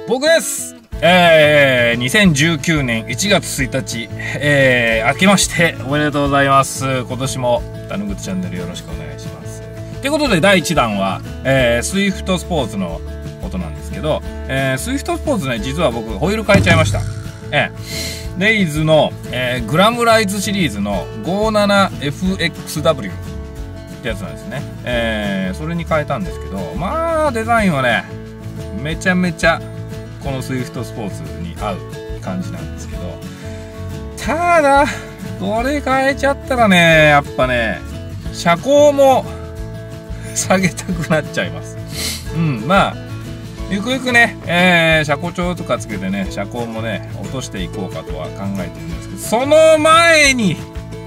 僕です。2019年1月1日、明けましておめでとうございます。今年もタヌグッチャンネルよろしくお願いします。ということで第1弾は、SWIFT スポーツのことなんですけど、SWIFT スポーツね、実は僕ホイール変えちゃいました。レイズの、グラムライズシリーズの 57FXW ってやつなんですね。それに変えたんですけど、まあデザインはね、めちゃめちゃこの SWIFT スポーツに合う感じなんですけど、ただこれ変えちゃったらね、やっぱね車高も下げたくなっちゃいます。まあゆくゆくね、車高調とかつけてね、車高もね落としていこうかとは考えてるんですけど、その前に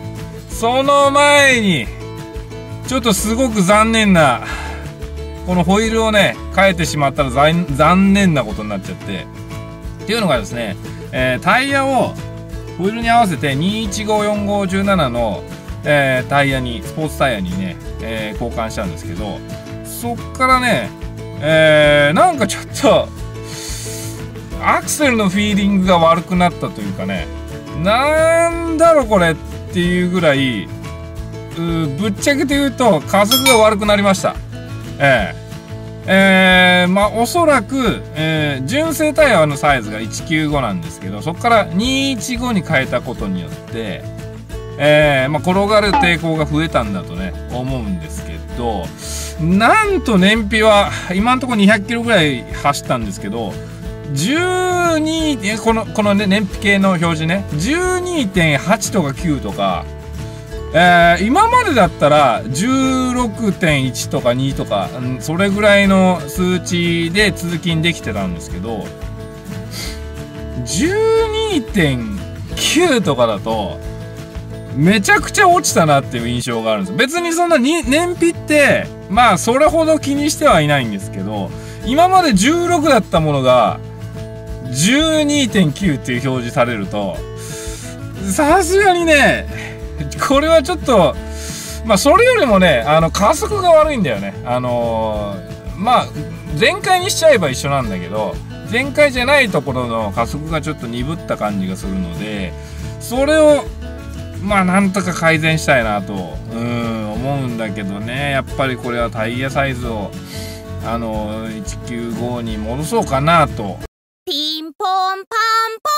ちょっとすごく残念なこのホイールをね変えてしまったら残念なことになっちゃっていうのがですね、タイヤをホイールに合わせて2154517の、タイヤにスポーツタイヤにね、交換したんですけど、そっからね、なんかちょっとアクセルのフィーリングが悪くなったというかね、なんだろこれっていうぐらいぶっちゃけて言うと加速が悪くなりました。まあおそらく、純正タイヤのサイズが195なんですけど、そこから215に変えたことによって、まあ転がる抵抗が増えたんだとね思うんですけど、なんと燃費は今のところ200キロぐらい走ったんですけど、このね燃費計の表示ね 12.8 とか9とか、今までだったら 16.1 とか2とか、それぐらいの数値で通勤できてたんですけど、 12.9 とかだとめちゃくちゃ落ちたなっていう印象があるんです。別にそんなに燃費ってまあそれほど気にしてはいないんですけど、今まで16だったものが 12.9 っていう表示されると、さすがにねこれはちょっと、まあそれよりもね加速が悪いんだよね。まあ全開にしちゃえば一緒なんだけど、全開じゃないところの加速がちょっと鈍った感じがするので、それをまあなんとか改善したいなと思うんだけどね。やっぱりこれはタイヤサイズを195に戻そうかなと。 ピンポンパンポ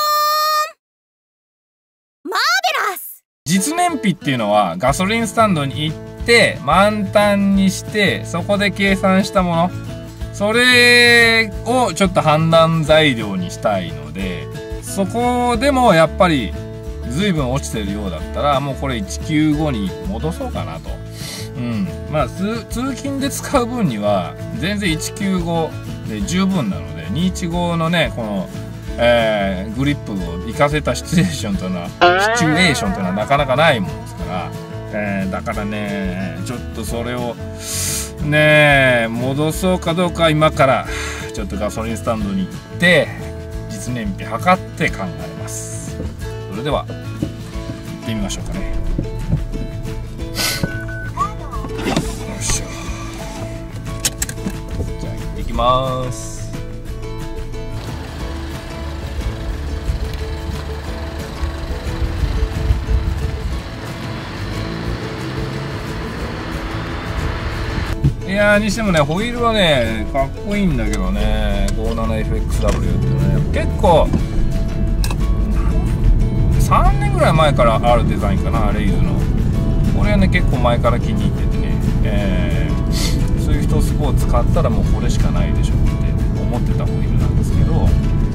ーン、マーベラス。 実燃費っていうのはガソリンスタンドに行って満タンにしてそこで計算したもの、それをちょっと判断材料にしたいので、そこでもやっぱり随分落ちてるようだったらもうこれ195に戻そうかなと。まあ通勤で使う分には全然195で十分なので、215のねこのグリップを活かせたシチュエーションというのはなかなかないもんですから、だからねちょっとそれをね戻そうかどうか今からちょっとガソリンスタンドに行って実燃費測って考えます。それでは行ってみましょうかね。よいしょ。じゃあ行ってきます。いやーにしてもねホイールはねかっこいいんだけどね、 57FXW ってね結構3年ぐらい前からあるデザインかな、レイズの。これはね結構前から気に入っててね、SWIFTスポーツ買ったらもうこれしかないでしょって思ってたホイールなんですけど、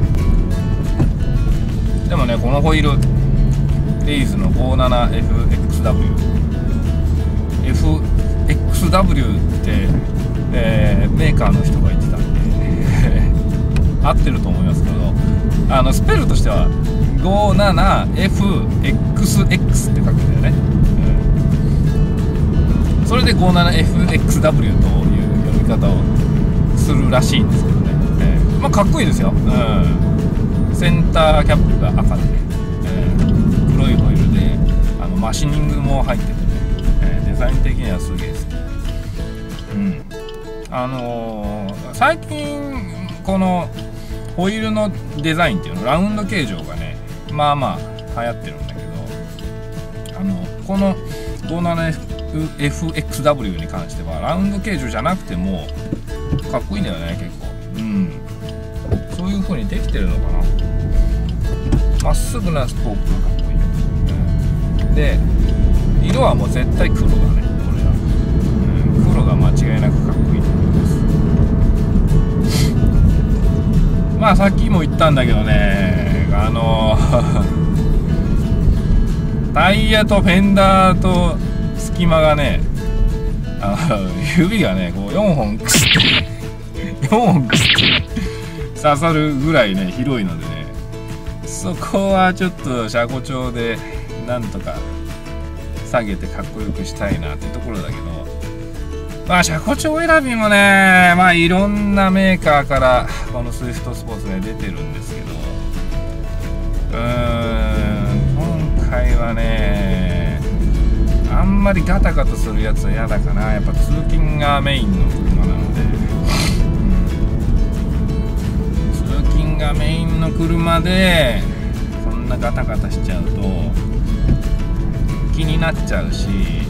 でもねこのホイールレイズの 57FXW って、メーカーの人が言ってたんで合ってると思いますけど、スペルとしては 57FXX って書くんだよね。それで 57FXW という読み方をするらしいんですけどね。まあかっこいいですよ。センターキャップが赤で、黒いホイールでマシニングも入っててね、デザイン的にはすげえ好き。最近このホイールのデザインっていうの、ラウンド形状がねまあまあ流行ってるんだけど、この 57FXW に関してはラウンド形状じゃなくてもかっこいいんだよね結構。そういう風にできてるのかな。まっすぐなスコープがかっこいい、で色はもう絶対黒だねこれは、黒が間違いなくかっこいいと思います。まあさっきも言ったんだけどね、タイヤとフェンダーと隙間がね、指がねこう4本クスって4本クスって刺さるぐらいね広いのでね、そこはちょっと車庫調でなんとか下げてかっこよくしたいなってところだけど、まあ車庫調選びもねまあいろんなメーカーからこのスイフトスポーツね出てるんですけど、今回はねあんまりガタガタするやつは嫌だかな。やっぱ通勤がメインの車なので、通勤がメインの車でそんなガタガタしちゃうと気になっちゃうし、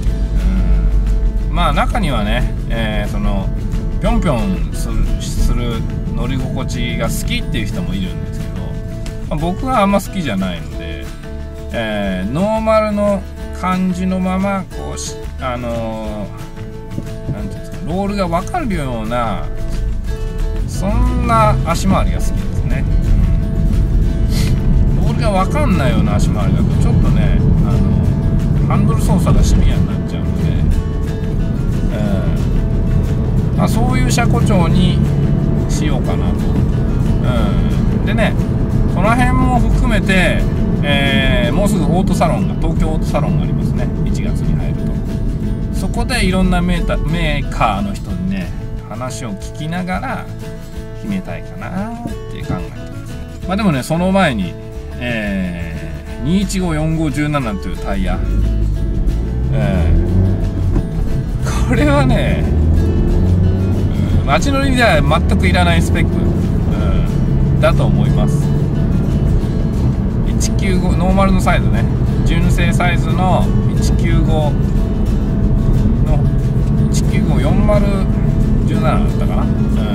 まあ中にはね、そのぴょんぴょんする乗り心地が好きっていう人もいるんですけど、まあ、僕はあんま好きじゃないので、ノーマルの感じのままこうなんていうんですか、ロールが分かるようなそんな足回りが好きですね。ロールが分かんないような足回りだとちょっとねハンドル操作がシビアになっちゃうので、まあ、そういう車庫調にしようかなと。でねこの辺も含めて、もうすぐオートサロンが東京オートサロンがありますね、1月に入ると。そこでいろんなメーカーの人にね話を聞きながら決めたいかなって考えてます。まあでもねその前に、2154517というタイヤ、これはね、街乗りでは全くいらないスペック、だと思います。195ノーマルのサイズね、純正サイズの195の1954017だったかな、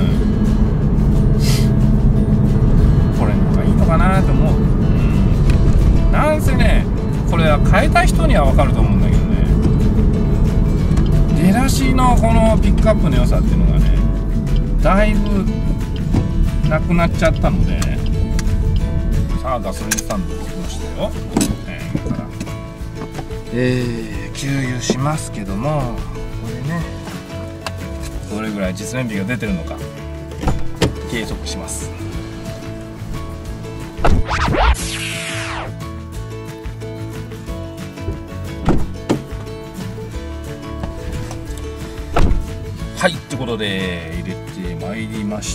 これの方がいいのかなと思う。なんせねこれは変えた人には分かると思うんだけどね、出だしのこのピックアップの良さっていうのがねだいぶなくなっちゃったので、さあガソリンスタンドに来ましたよ、今から給油しますけども、これねどれぐらい実燃費が出てるのか計測します。はい、ということで入れてまいりました。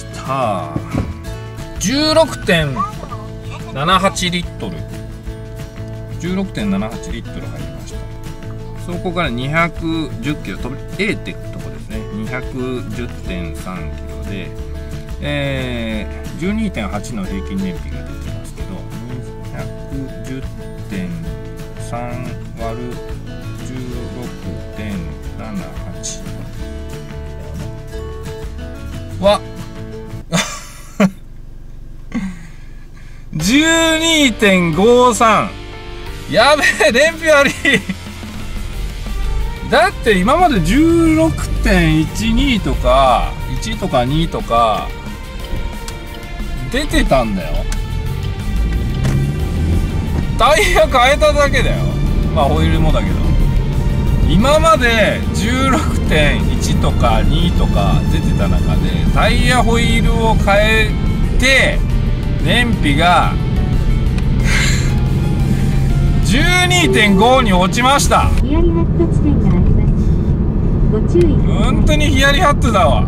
16.78 リットル 16.78 リットル入りました。そこから210キロ飛び A ってとこですね、210.3 キロで、12.8 の平均燃費が出てますけど、 210.3 割る 16.78は12.53。やべえ燃費悪いだって今まで 16.12 とか1とか2とか出てたんだよ。タイヤ変えただけだよ。まあホイールもだけど、今まで 16.1 とか2とか出てた中でタイヤホイールを変えて燃費が12.5 に落ちました。 ヒヤリハット地点があります。ご注意。 本当にヒヤリハットだわ。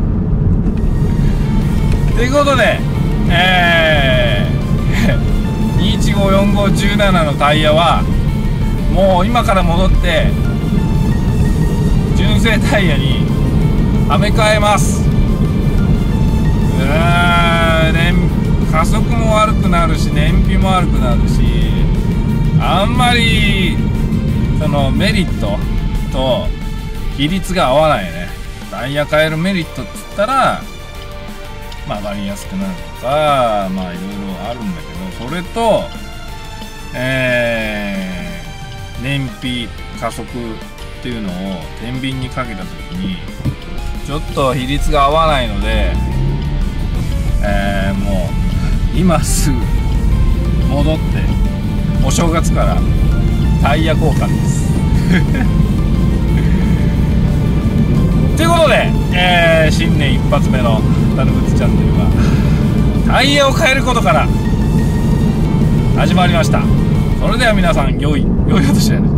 ということで、2154517のタイヤはもう今から戻って純正タイヤにはめ替えます。加速も悪くなるし、あんまりそのメリットと比率が合わないね。タイヤ変えるメリットっつったら曲がりやすくなるとか、まあいろいろあるんだけど、それと燃費加速っていうのを天秤にかけた時にちょっと比率が合わないので、もう今すぐ戻ってお正月からタイヤ交換ですということで、新年一発目のタヌグツチャンネルはタイヤを変えることから始まりました。それでは皆さん良いお年を。